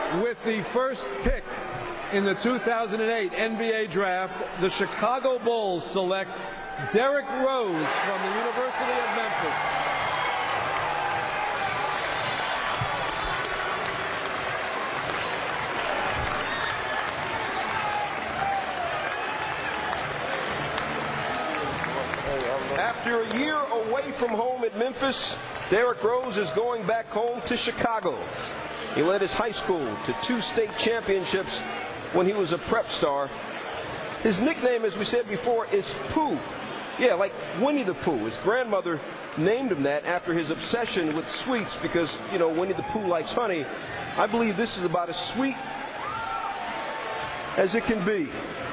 With the first pick in the 2008 NBA Draft, the Chicago Bulls select Derrick Rose from the University of Memphis. After a year away from home at Memphis, Derrick Rose is going back home to Chicago. He led his high school to 2 state championships when he was a prep star. His nickname, as we said before, is Pooh. Yeah, like Winnie the Pooh. His grandmother named him that after his obsession with sweets because, you know, Winnie the Pooh likes honey. I believe this is about as sweet as it can be.